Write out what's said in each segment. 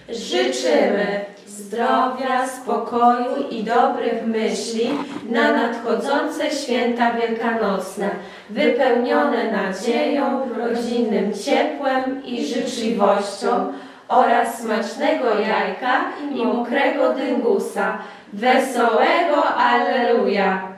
Życzymy zdrowia, spokoju i dobrych myśli na nadchodzące święta wielkanocne, wypełnione nadzieją, rodzinnym ciepłem i życzliwością oraz smacznego jajka i mokrego dyngusa. Wesołego Alleluja!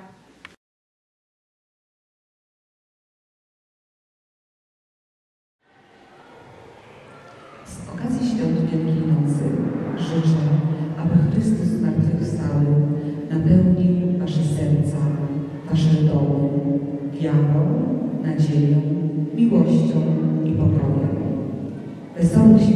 Z okazji świąt Wielkiej Nocy życzę, aby Chrystus zmartwychwstały napełnił wasze serca, wasze domy wiarą, nadzieją, miłością i pokojem. Wesołych